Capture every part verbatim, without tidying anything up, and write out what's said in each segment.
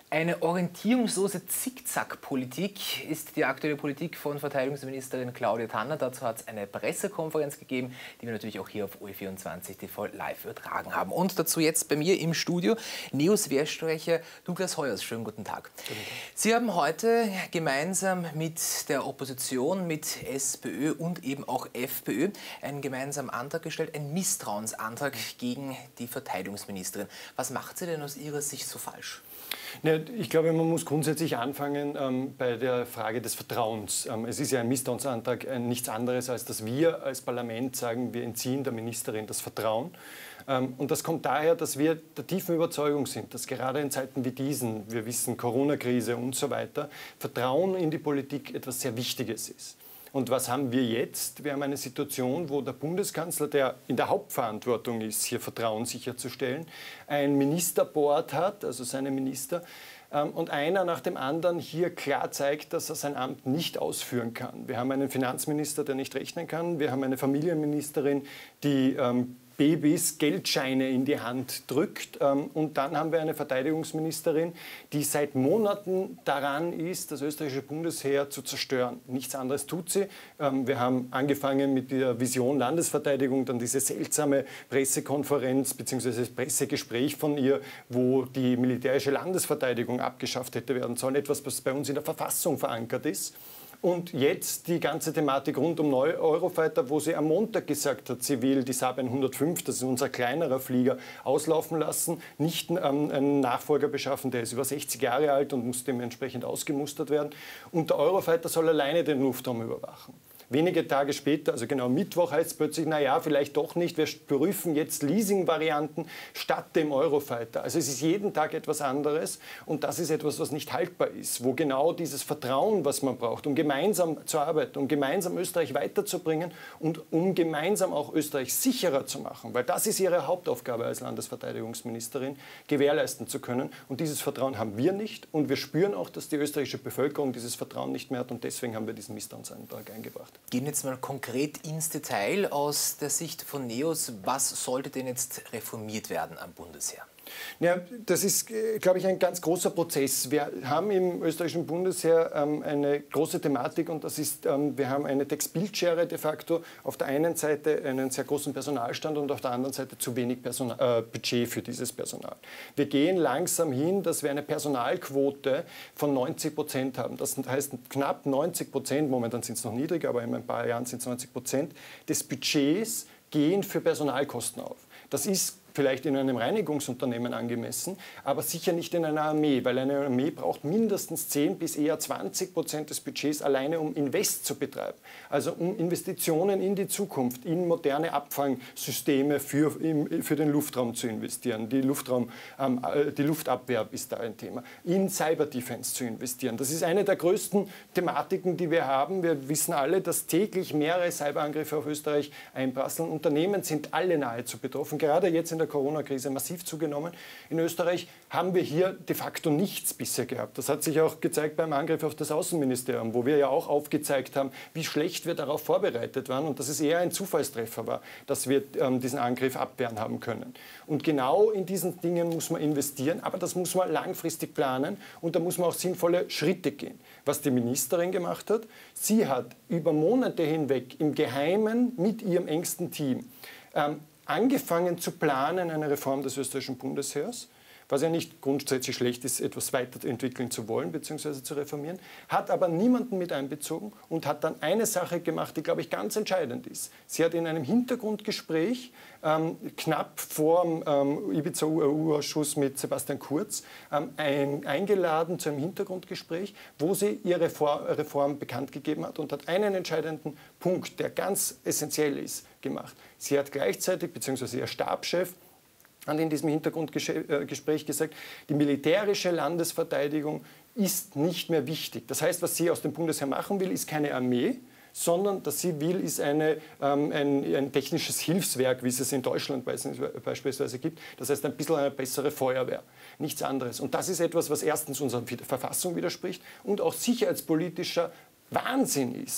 Eine orientierungslose Zickzack-Politik ist die aktuelle Politik von Verteidigungsministerin Claudia Tanner. Dazu hat es eine Pressekonferenz gegeben, die wir natürlich auch hier auf O E vierundzwanzig T V live übertragen haben. Und dazu jetzt bei mir im Studio Neos-Wehrsprecher Douglas Heuers. Schönen guten Tag. Guten Tag. Sie haben heute gemeinsam mit der Opposition, mit SPÖ und eben auch FPÖ einen gemeinsamen Antrag gestellt, einen Misstrauensantrag gegen die Verteidigungsministerin. Was macht sie denn aus Ihrer Sicht so falsch? Ja, ich glaube, man muss grundsätzlich anfangen ähm, bei der Frage des Vertrauens. Ähm, es ist ja ein Misstrauensantrag äh, nichts anderes, als dass wir als Parlament sagen, wir entziehen der Ministerin das Vertrauen. Ähm, und das kommt daher, dass wir der tiefen Überzeugung sind, dass gerade in Zeiten wie diesen, wir wissen Corona-Krise und so weiter, Vertrauen in die Politik etwas sehr Wichtiges ist. Und was haben wir jetzt? Wir haben eine Situation, wo der Bundeskanzler, der in der Hauptverantwortung ist, hier Vertrauen sicherzustellen, ein Ministerboard hat, also seine Minister, und einer nach dem anderen hier klar zeigt, dass er sein Amt nicht ausführen kann. Wir haben einen Finanzminister, der nicht rechnen kann. Wir haben eine Familienministerin, die ähm, Babys Geldscheine in die Hand drückt. Und dann haben wir eine Verteidigungsministerin, die seit Monaten daran ist, das österreichische Bundesheer zu zerstören. Nichts anderes tut sie. Wir haben angefangen mit der Vision Landesverteidigung, dann diese seltsame Pressekonferenz bzw. das Pressegespräch von ihr, wo die militärische Landesverteidigung abgeschafft hätte werden sollen. Etwas, was bei uns in der Verfassung verankert ist. Und jetzt die ganze Thematik rund um Eurofighter, wo sie am Montag gesagt hat, sie will die Saab hundertfünf, das ist unser kleinerer Flieger, auslaufen lassen, nicht ähm, einen Nachfolger beschaffen, der ist über sechzig Jahre alt und muss dementsprechend ausgemustert werden. Und der Eurofighter soll alleine den Luftraum überwachen. Wenige Tage später, also genau Mittwoch, heißt es plötzlich, naja, vielleicht doch nicht, wir prüfen jetzt Leasing-Varianten statt dem Eurofighter. Also es ist jeden Tag etwas anderes und das ist etwas, was nicht haltbar ist, wo genau dieses Vertrauen, was man braucht, um gemeinsam zu arbeiten, um gemeinsam Österreich weiterzubringen und um gemeinsam auch Österreich sicherer zu machen, weil das ist ihre Hauptaufgabe als Landesverteidigungsministerin, gewährleisten zu können. Und dieses Vertrauen haben wir nicht und wir spüren auch, dass die österreichische Bevölkerung dieses Vertrauen nicht mehr hat und deswegen haben wir diesen Misstrauensantrag eingebracht. Gehen wir jetzt mal konkret ins Detail aus der Sicht von Neos. Was sollte denn jetzt reformiert werden am Bundesheer? Ja, das ist, glaube ich, ein ganz großer Prozess. Wir haben im österreichischen Bundesheer ähm, eine große Thematik und das ist, ähm, wir haben eine Textbildschere de facto. Auf der einen Seite einen sehr großen Personalstand und auf der anderen Seite zu wenig Personal, äh, Budget für dieses Personal. Wir gehen langsam hin, dass wir eine Personalquote von neunzig Prozent haben. Das heißt, knapp neunzig Prozent, momentan sind es noch niedriger, aber in ein paar Jahren sind es neunzig Prozent, des Budgets gehen für Personalkosten auf. Das ist vielleicht in einem Reinigungsunternehmen angemessen, aber sicher nicht in einer Armee, weil eine Armee braucht mindestens zehn bis eher zwanzig Prozent des Budgets alleine, um Invest zu betreiben. Also um Investitionen in die Zukunft, in moderne Abfangsysteme für, für den Luftraum zu investieren. Die, Luftraum, ähm, die Luftabwehr ist da ein Thema. In Cyberdefense zu investieren. Das ist eine der größten Thematiken, die wir haben. Wir wissen alle, dass täglich mehrere Cyberangriffe auf Österreich einprasseln. Unternehmen sind alle nahezu betroffen, gerade jetzt in der Corona-Krise massiv zugenommen. In Österreich haben wir hier de facto nichts bisher gehabt. Das hat sich auch gezeigt beim Angriff auf das Außenministerium, wo wir ja auch aufgezeigt haben, wie schlecht wir darauf vorbereitet waren und dass es eher ein Zufallstreffer war, dass wir ähm, diesen Angriff abwehren haben können. Und genau in diesen Dingen muss man investieren, aber das muss man langfristig planen und da muss man auch sinnvolle Schritte gehen. Was die Ministerin gemacht hat, sie hat über Monate hinweg im Geheimen mit ihrem engsten Team ähm, angefangen zu planen, eine Reform des österreichischen Bundesheers, was ja nicht grundsätzlich schlecht ist, etwas weiterentwickeln zu wollen bzw. zu reformieren, hat aber niemanden mit einbezogen und hat dann eine Sache gemacht, die, glaube ich, ganz entscheidend ist. Sie hat in einem Hintergrundgespräch, ähm, knapp vor dem ähm, Ibiza-U A-Ausschuss mit Sebastian Kurz, ähm, ein, eingeladen zu einem Hintergrundgespräch, wo sie ihre Reform, Reform bekannt gegeben hat und hat einen entscheidenden Punkt, der ganz essentiell ist, gemacht. Sie hat gleichzeitig, bzw. ihr Stabschef, hat in diesem Hintergrundgespräch gesagt, die militärische Landesverteidigung ist nicht mehr wichtig. Das heißt, was sie aus dem Bundesheer machen will, ist keine Armee, sondern was sie will, ist eine, ähm, ein, ein technisches Hilfswerk, wie es es in Deutschland beispielsweise gibt. Das heißt, ein bisschen eine bessere Feuerwehr, nichts anderes. Und das ist etwas, was erstens unserer Verfassung widerspricht und auch sicherheitspolitischer Wahnsinn ist.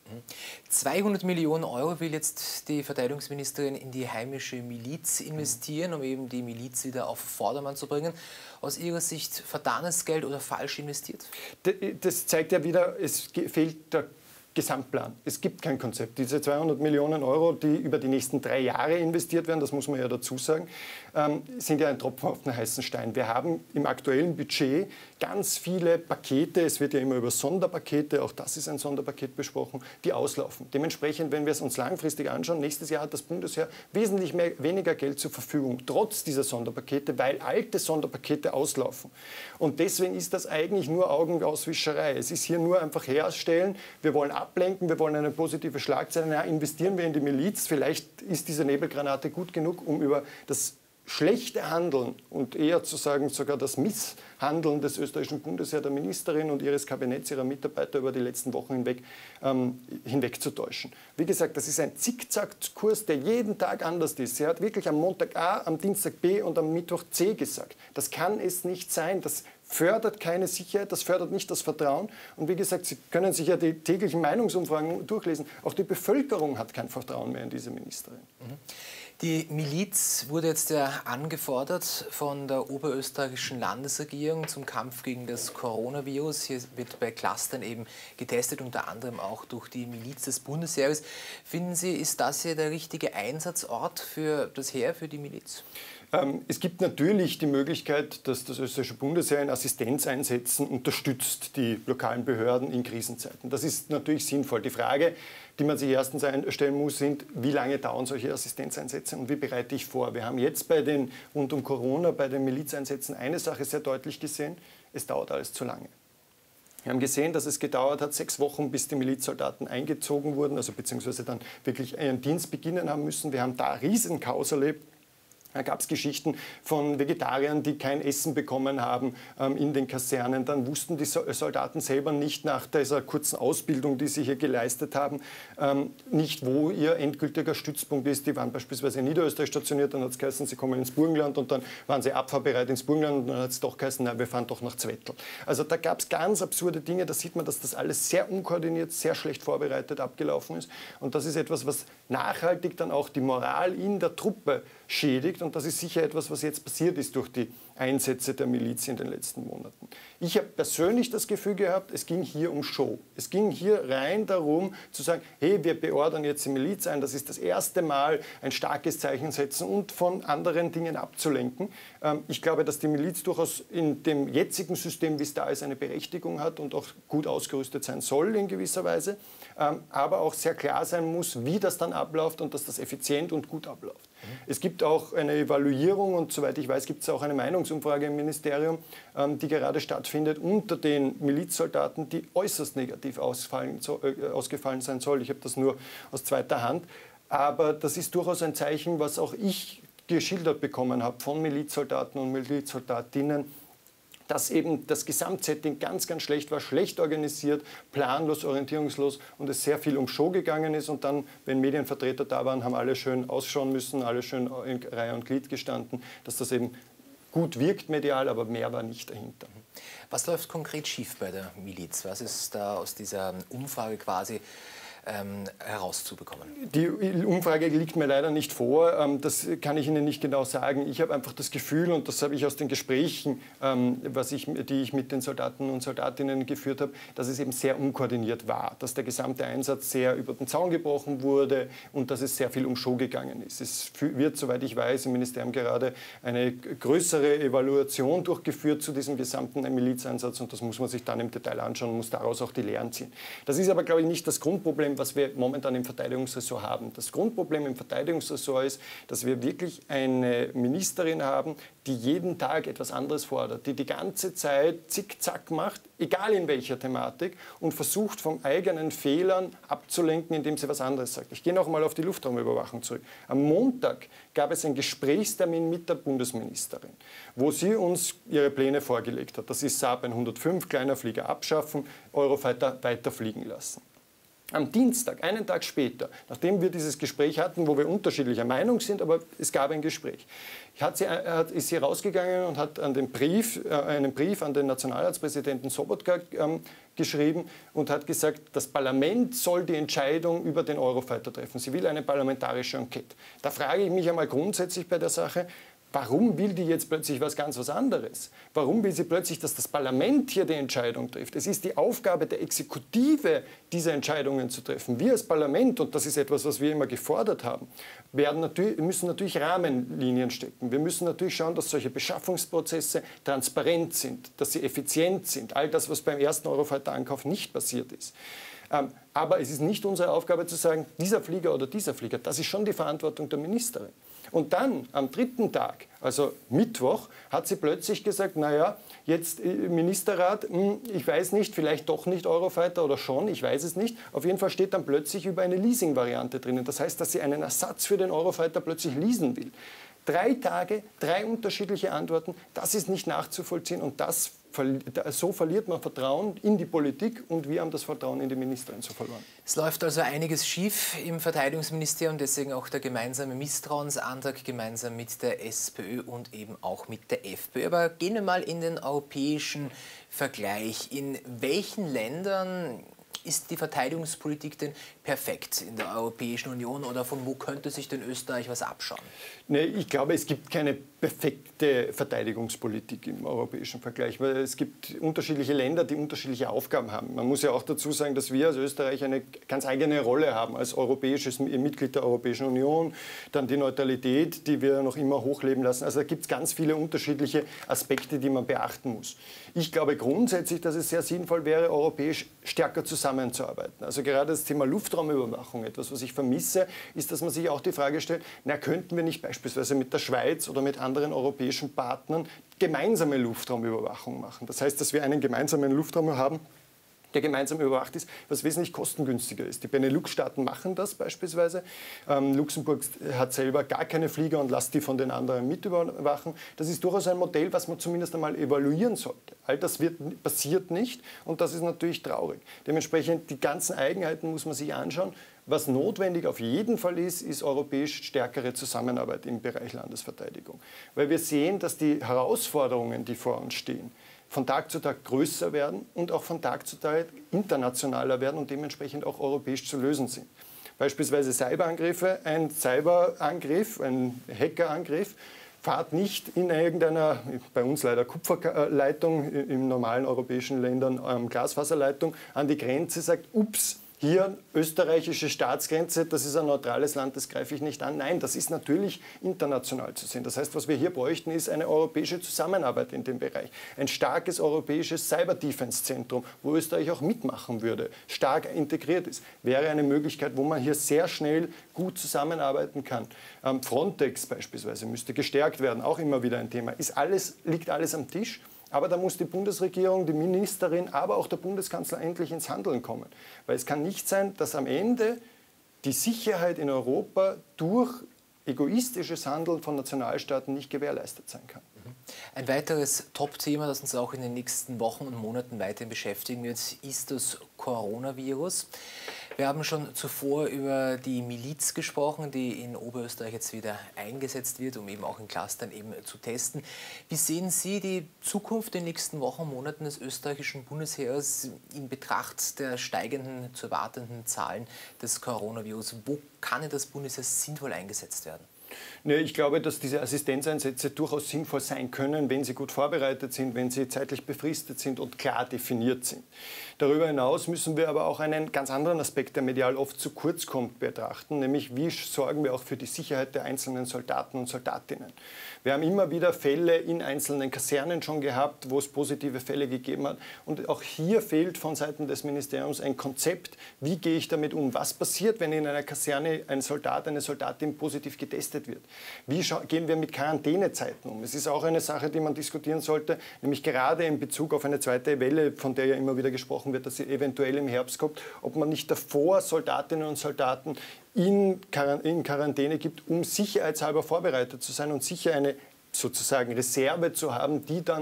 zweihundert Millionen Euro will jetzt die Verteidigungsministerin in die heimische Miliz investieren, um eben die Miliz wieder auf Vordermann zu bringen. Aus Ihrer Sicht vertanes Geld oder falsch investiert? Das zeigt ja wieder, es fehlt der Gesamtplan. Es gibt kein Konzept. Diese zweihundert Millionen Euro, die über die nächsten drei Jahre investiert werden, das muss man ja dazu sagen, ähm, sind ja ein Tropfen auf den heißen Stein. Wir haben im aktuellen Budget ganz viele Pakete, es wird ja immer über Sonderpakete, auch das ist ein Sonderpaket besprochen, die auslaufen. Dementsprechend, wenn wir es uns langfristig anschauen, nächstes Jahr hat das Bundesheer wesentlich mehr, weniger Geld zur Verfügung, trotz dieser Sonderpakete, weil alte Sonderpakete auslaufen. Und deswegen ist das eigentlich nur Augenauswischerei. Es ist hier nur einfach herstellen, wir wollen ablenken, wir wollen eine positive Schlagzeile, ja, investieren wir in die Miliz, vielleicht ist diese Nebelgranate gut genug, um über das schlechte Handeln und eher zu sagen sogar das Misshandeln des österreichischen Bundesheers, der Ministerin und ihres Kabinetts, ihrer Mitarbeiter über die letzten Wochen hinweg ähm, hinwegzutäuschen. Wie gesagt, das ist ein Zickzackkurs, der jeden Tag anders ist. Sie hat wirklich am Montag A, am Dienstag B und am Mittwoch C gesagt. Das kann es nicht sein. Das fördert keine Sicherheit, das fördert nicht das Vertrauen. Und wie gesagt, Sie können sich ja die täglichen Meinungsumfragen durchlesen. Auch die Bevölkerung hat kein Vertrauen mehr in diese Ministerin. Mhm. Die Miliz wurde jetzt ja angefordert von der oberösterreichischen Landesregierung zum Kampf gegen das Coronavirus. Hier wird bei Clustern eben getestet, unter anderem auch durch die Miliz des Bundesheeres. Finden Sie, ist das hier der richtige Einsatzort für das Heer, für die Miliz? Es gibt natürlich die Möglichkeit, dass das österreichische Bundesheer in Assistenzeinsätzen unterstützt die lokalen Behörden in Krisenzeiten. Das ist natürlich sinnvoll. Die Frage, die man sich erstens stellen muss, sind, wie lange dauern solche Assistenzeinsätze und wie bereite ich vor? Wir haben jetzt bei den, rund um Corona, bei den Milizeinsätzen eine Sache sehr deutlich gesehen, es dauert alles zu lange. Wir haben gesehen, dass es gedauert hat, sechs Wochen, bis die Milizsoldaten eingezogen wurden, also beziehungsweise dann wirklich ihren Dienst beginnen haben müssen. Wir haben da Riesenchaos erlebt. Da gab es Geschichten von Vegetariern, die kein Essen bekommen haben ähm, in den Kasernen. Dann wussten die Soldaten selber nicht nach dieser kurzen Ausbildung, die sie hier geleistet haben, ähm, nicht, wo ihr endgültiger Stützpunkt ist. Die waren beispielsweise in Niederösterreich stationiert, dann hat es geheißen, sie kommen ins Burgenland und dann waren sie abfahrbereit ins Burgenland und dann hat es doch geheißen, nein, wir fahren doch nach Zwettl. Also da gab es ganz absurde Dinge, da sieht man, dass das alles sehr unkoordiniert, sehr schlecht vorbereitet abgelaufen ist. Und das ist etwas, was nachhaltig dann auch die Moral in der Truppe schädigt. Und das ist sicher etwas, was jetzt passiert ist durch die Einsätze der Miliz in den letzten Monaten. Ich habe persönlich das Gefühl gehabt, es ging hier um Show. Es ging hier rein darum, zu sagen, hey, wir beordern jetzt die Miliz ein. Das ist das erste Mal ein starkes Zeichen setzen und von anderen Dingen abzulenken. Ähm, ich glaube, dass die Miliz durchaus in dem jetzigen System, wie es da ist, eine Berechtigung hat und auch gut ausgerüstet sein soll in gewisser Weise. Ähm, aber auch sehr klar sein muss, wie das dann abläuft und dass das effizient und gut abläuft. Mhm. Es gibt auch eine Evaluierung und soweit ich weiß, gibt es auch eine Meinungsumfrage im Ministerium, ähm, die gerade stattfindet unter den Milizsoldaten, die äußerst negativ ausfallen, so, äh, ausgefallen sein soll. Ich habe das nur aus zweiter Hand. Aber das ist durchaus ein Zeichen, was auch ich geschildert bekommen habe von Milizsoldaten und Milizsoldatinnen, dass eben das Gesamtsetting ganz, ganz schlecht war, schlecht organisiert, planlos, orientierungslos und es sehr viel um Show gegangen ist. Und dann, wenn Medienvertreter da waren, haben alle schön ausschauen müssen, alle schön in Reihe und Glied gestanden, dass das eben gut wirkt medial, aber mehr war nicht dahinter. Was läuft konkret schief bei der Miliz? Was ist da aus dieser Umfrage quasi ähm, herauszubekommen? Die Umfrage liegt mir leider nicht vor. Ähm, das kann ich Ihnen nicht genau sagen. Ich habe einfach das Gefühl, und das habe ich aus den Gesprächen, ähm, was ich, die ich mit den Soldaten und Soldatinnen geführt habe, dass es eben sehr unkoordiniert war. Dass der gesamte Einsatz sehr über den Zaun gebrochen wurde und dass es sehr viel um Show gegangen ist. Es wird, soweit ich weiß, im Ministerium gerade eine größere Evaluation durchgeführt zu diesem gesamten Milizeinsatz und das muss man sich dann im Detail anschauen und muss daraus auch die Lehren ziehen. Das ist aber, glaube ich, nicht das Grundproblem, was wir momentan im Verteidigungsressort haben. Das Grundproblem im Verteidigungsressort ist, dass wir wirklich eine Ministerin haben, die jeden Tag etwas anderes fordert, die die ganze Zeit zickzack macht, egal in welcher Thematik, und versucht, von eigenen Fehlern abzulenken, indem sie was anderes sagt. Ich gehe noch mal auf die Luftraumüberwachung zurück. Am Montag gab es einen Gesprächstermin mit der Bundesministerin, wo sie uns ihre Pläne vorgelegt hat. Das ist Saab hundertfünf, kleiner Flieger abschaffen, Eurofighter weiterfliegen lassen. Am Dienstag, einen Tag später, nachdem wir dieses Gespräch hatten, wo wir unterschiedlicher Meinung sind, aber es gab ein Gespräch, hat sie, hat, ist sie rausgegangen und hat an den Brief, äh, einen Brief an den Nationalratspräsidenten Sobotka ähm, geschrieben und hat gesagt, das Parlament soll die Entscheidung über den Eurofighter treffen. Sie will eine parlamentarische Enquete. Da frage ich mich einmal grundsätzlich bei der Sache, warum will die jetzt plötzlich was ganz was anderes? Warum will sie plötzlich, dass das Parlament hier die Entscheidung trifft? Es ist die Aufgabe der Exekutive, diese Entscheidungen zu treffen. Wir als Parlament, und das ist etwas, was wir immer gefordert haben, werden natürlich, müssen natürlich Rahmenlinien stecken. Wir müssen natürlich schauen, dass solche Beschaffungsprozesse transparent sind, dass sie effizient sind. All das, was beim ersten Eurofighter-Ankauf nicht passiert ist. Ähm, aber es ist nicht unsere Aufgabe zu sagen, dieser Flieger oder dieser Flieger. Das ist schon die Verantwortung der Ministerin. Und dann, am dritten Tag, also Mittwoch, hat sie plötzlich gesagt, naja, jetzt Ministerrat, ich weiß nicht, vielleicht doch nicht Eurofighter oder schon, ich weiß es nicht. Auf jeden Fall steht dann plötzlich über eine Leasing-Variante drinnen. Das heißt, dass sie einen Ersatz für den Eurofighter plötzlich leasen will. Drei Tage, drei unterschiedliche Antworten, das ist nicht nachzuvollziehen und das, so verliert man Vertrauen in die Politik und wir haben das Vertrauen in die Ministerin so verloren. Es läuft also einiges schief im Verteidigungsministerium, deswegen auch der gemeinsame Misstrauensantrag gemeinsam mit der SPÖ und eben auch mit der FPÖ. Aber gehen wir mal in den europäischen Vergleich. In welchen Ländern ist die Verteidigungspolitik denn perfekt in der Europäischen Union oder von wo könnte sich denn Österreich was abschauen? Nee, ich glaube, es gibt keine perfekte Verteidigungspolitik im europäischen Vergleich, weil es gibt unterschiedliche Länder, die unterschiedliche Aufgaben haben. Man muss ja auch dazu sagen, dass wir als Österreich eine ganz eigene Rolle haben als europäisches Mitglied der Europäischen Union, dann die Neutralität, die wir noch immer hochleben lassen. Also da gibt es ganz viele unterschiedliche Aspekte, die man beachten muss. Ich glaube grundsätzlich, dass es sehr sinnvoll wäre, europäisch stärker zusammenzuarbeiten. Also gerade das Thema Luftraumüberwachung, etwas, was ich vermisse, ist, dass man sich auch die Frage stellt, na, könnten wir nicht beispielsweise mit der Schweiz oder mit anderen europäischen Partnern gemeinsame Luftraumüberwachung machen. Das heißt, dass wir einen gemeinsamen Luftraum haben, der gemeinsam überwacht ist, was wesentlich kostengünstiger ist. Die Benelux-Staaten machen das beispielsweise. Ähm, Luxemburg hat selber gar keine Flieger und lässt die von den anderen mit überwachen. Das ist durchaus ein Modell, was man zumindest einmal evaluieren sollte. All das wird, passiert nicht und das ist natürlich traurig. Dementsprechend die ganzen Eigenheiten muss man sich anschauen. Was notwendig auf jeden Fall ist, ist europäisch stärkere Zusammenarbeit im Bereich Landesverteidigung. Weil wir sehen, dass die Herausforderungen, die vor uns stehen, von Tag zu Tag größer werden und auch von Tag zu Tag internationaler werden und dementsprechend auch europäisch zu lösen sind. Beispielsweise Cyberangriffe, ein Cyberangriff, ein Hackerangriff, fahrt nicht in irgendeiner, bei uns leider Kupferleitung, in normalen europäischen Ländern ähm, Glasfaserleitung, an die Grenze, sagt, ups, hier österreichische Staatsgrenze, das ist ein neutrales Land, das greife ich nicht an. Nein, das ist natürlich international zu sehen. Das heißt, was wir hier bräuchten, ist eine europäische Zusammenarbeit in dem Bereich. Ein starkes europäisches Cyber-Defense-Zentrum, wo Österreich auch mitmachen würde, stark integriert ist, wäre eine Möglichkeit, wo man hier sehr schnell gut zusammenarbeiten kann. Ähm, Frontex beispielsweise müsste gestärkt werden, auch immer wieder ein Thema. Ist alles, liegt alles am Tisch? Aber da muss die Bundesregierung, die Ministerin, aber auch der Bundeskanzler endlich ins Handeln kommen. Weil es kann nicht sein, dass am Ende die Sicherheit in Europa durch egoistisches Handeln von Nationalstaaten nicht gewährleistet sein kann. Ein weiteres Top-Thema, das uns auch in den nächsten Wochen und Monaten weiterhin beschäftigen wird, ist das Coronavirus. Wir haben schon zuvor über die Miliz gesprochen, die in Oberösterreich jetzt wieder eingesetzt wird, um eben auch in Clustern eben zu testen. Wie sehen Sie die Zukunft in den nächsten Wochen und Monaten des österreichischen Bundesheeres in Betracht der steigenden, zu erwartenden Zahlen des Coronavirus? Wo kann das Bundesheer sinnvoll eingesetzt werden? Ich glaube, dass diese Assistenzeinsätze durchaus sinnvoll sein können, wenn sie gut vorbereitet sind, wenn sie zeitlich befristet sind und klar definiert sind. Darüber hinaus müssen wir aber auch einen ganz anderen Aspekt, der medial oft zu kurz kommt, betrachten, nämlich wie sorgen wir auch für die Sicherheit der einzelnen Soldaten und Soldatinnen. Wir haben immer wieder Fälle in einzelnen Kasernen schon gehabt, wo es positive Fälle gegeben hat. Und auch hier fehlt von Seiten des Ministeriums ein Konzept, wie gehe ich damit um? Was passiert, wenn in einer Kaserne ein Soldat, eine Soldatin positiv getestet wird? Wie gehen wir mit Quarantänezeiten um? Es ist auch eine Sache, die man diskutieren sollte, nämlich gerade in Bezug auf eine zweite Welle, von der ja immer wieder gesprochen wird, dass sie eventuell im Herbst kommt, ob man nicht davor Soldatinnen und Soldaten in Quarantäne gibt, um sicherheitshalber vorbereitet zu sein und sicher eine sozusagen Reserve zu haben, die dann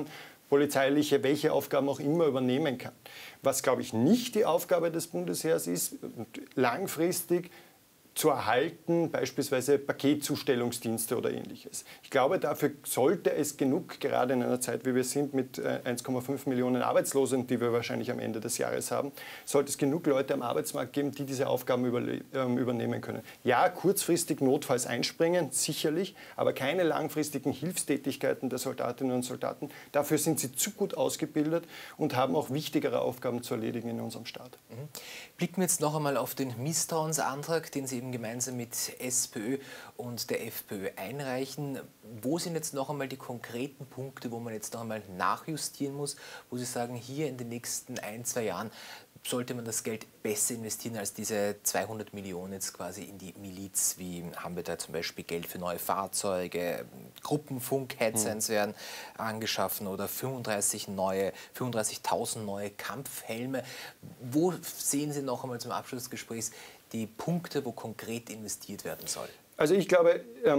polizeiliche, welche Aufgaben auch immer übernehmen kann. Was, glaube ich, nicht die Aufgabe des Bundesheers ist, langfristig zu erhalten, beispielsweise Paketzustellungsdienste oder Ähnliches. Ich glaube, dafür sollte es genug, gerade in einer Zeit, wie wir sind, mit eins Komma fünf Millionen Arbeitslosen, die wir wahrscheinlich am Ende des Jahres haben, sollte es genug Leute am Arbeitsmarkt geben, die diese Aufgaben übernehmen können. Ja, kurzfristig notfalls einspringen, sicherlich, aber keine langfristigen Hilfstätigkeiten der Soldatinnen und Soldaten. Dafür sind sie zu gut ausgebildet und haben auch wichtigere Aufgaben zu erledigen in unserem Staat. Mhm. Blicken wir jetzt noch einmal auf den Misstrauensantrag, den Sie eben gemeinsam mit SPÖ und der FPÖ einreichen. Wo sind jetzt noch einmal die konkreten Punkte, wo man jetzt noch einmal nachjustieren muss, wo Sie sagen, hier in den nächsten ein, zwei Jahren sollte man das Geld besser investieren als diese zweihundert Millionen jetzt quasi in die Miliz? Wie haben wir da zum Beispiel Geld für neue Fahrzeuge, Gruppenfunk-Headsets werden angeschaffen oder fünfunddreißig neue, fünfunddreißigtausend neue Kampfhelme. Wo sehen Sie noch einmal zum Abschluss des Gesprächs die Punkte, wo konkret investiert werden soll? Also ich glaube,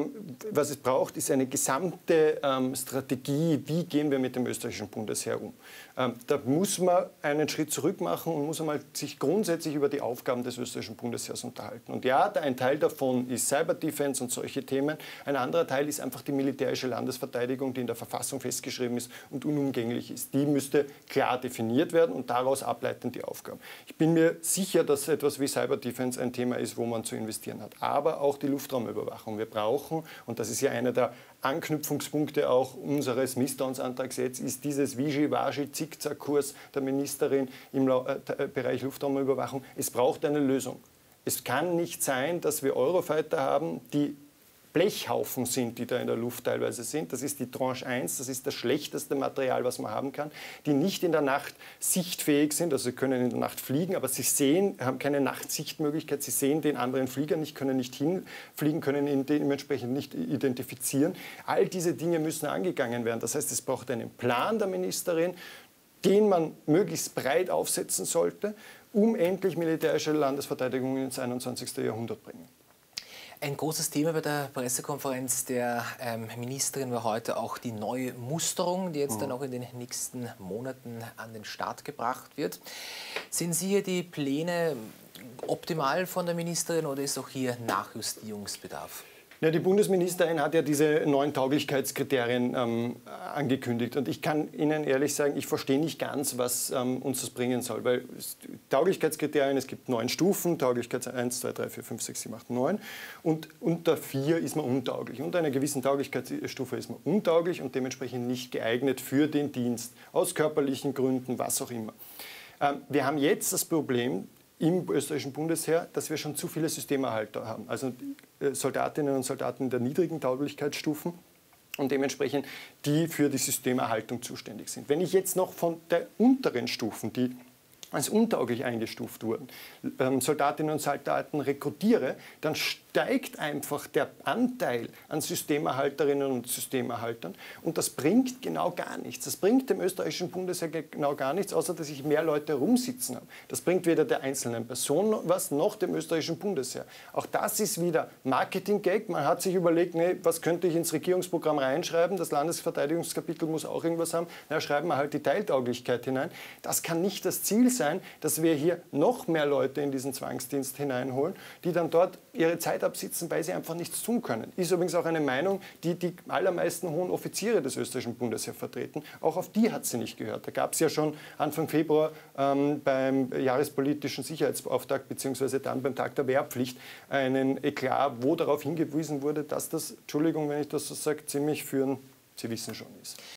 was es braucht, ist eine gesamte Strategie, wie gehen wir mit dem österreichischen Bundesheer um. Da muss man einen Schritt zurück machen und muss einmal sich grundsätzlich über die Aufgaben des österreichischen Bundesheers unterhalten. Und ja, ein Teil davon ist Cyberdefense und solche Themen. Ein anderer Teil ist einfach die militärische Landesverteidigung, die in der Verfassung festgeschrieben ist und unumgänglich ist. Die müsste klar definiert werden und daraus ableiten die Aufgaben. Ich bin mir sicher, dass etwas wie Cyberdefense ein Thema ist, wo man zu investieren hat. Aber auch die Luftraumüberwachung. Wir brauchen, und das ist ja einer der Anknüpfungspunkte auch unseres Misstrauensantrags jetzt, ist dieses Wischiwaschi-Zickzackkurs der Ministerin im Bereich Luftraumüberwachung. Es braucht eine Lösung. Es kann nicht sein, dass wir Eurofighter haben, die Blechhaufen sind, die da in der Luft teilweise sind. Das ist die Tranche eins, das ist das schlechteste Material, was man haben kann, die nicht in der Nacht sichtfähig sind, also sie können in der Nacht fliegen, aber sie sehen, haben keine Nachtsichtmöglichkeit, sie sehen den anderen Flieger nicht, können nicht hinfliegen, können ihn dementsprechend nicht identifizieren. All diese Dinge müssen angegangen werden. Das heißt, es braucht einen Plan der Ministerin, den man möglichst breit aufsetzen sollte, um endlich militärische Landesverteidigung ins einundzwanzigste Jahrhundert bringen. Ein großes Thema bei der Pressekonferenz der ähm, Ministerin war heute auch die neue Musterung, die jetzt mhm. dann auch in den nächsten Monaten an den Start gebracht wird. Sind Sie hier die Pläne optimal von der Ministerin oder ist auch hier Nachjustierungsbedarf? Ja, die Bundesministerin hat ja diese neuen Tauglichkeitskriterien ähm, angekündigt. Und ich kann Ihnen ehrlich sagen, ich verstehe nicht ganz, was ähm, uns das bringen soll. Weil Tauglichkeitskriterien, es gibt neun Stufen, Tauglichkeit eins, zwei, drei, vier, fünf, sechs, sieben, acht, neun. Und unter vier ist man untauglich. Unter einer gewissen Tauglichkeitsstufe ist man untauglich und dementsprechend nicht geeignet für den Dienst. Aus körperlichen Gründen, was auch immer. Ähm, wir haben jetzt das Problem im österreichischen Bundesheer, dass wir schon zu viele Systemerhalter haben. Also Soldatinnen und Soldaten der niedrigen Tauglichkeitsstufen und dementsprechend die für die Systemerhaltung zuständig sind. Wenn ich jetzt noch von der unteren Stufen, die als untauglich eingestuft wurden, ähm, Soldatinnen und Soldaten rekrutiere, dann steigt einfach der Anteil an Systemerhalterinnen und Systemerhaltern und das bringt genau gar nichts. Das bringt dem österreichischen Bundesheer genau gar nichts, außer dass ich mehr Leute rumsitzen habe. Das bringt weder der einzelnen Person was, noch dem österreichischen Bundesheer. Auch das ist wieder Marketing-Gag. Man hat sich überlegt, nee, was könnte ich ins Regierungsprogramm reinschreiben? Das Landesverteidigungskapitel muss auch irgendwas haben. Na, schreiben wir halt die Teiltauglichkeit hinein. Das kann nicht das Ziel sein, dass wir hier noch mehr Leute in diesen Zwangsdienst hineinholen, die dann dort ihre Zeit absitzen, weil sie einfach nichts tun können. Ist übrigens auch eine Meinung, die die allermeisten hohen Offiziere des österreichischen Bundesheers vertreten. Auch auf die hat sie nicht gehört. Da gab es ja schon Anfang Februar ähm, beim jahrespolitischen Sicherheitsauftakt beziehungsweise dann beim Tag der Wehrpflicht einen Eklat, wo darauf hingewiesen wurde, dass das, Entschuldigung, wenn ich das so sage, ziemlich für ein Sie wissen schon ist.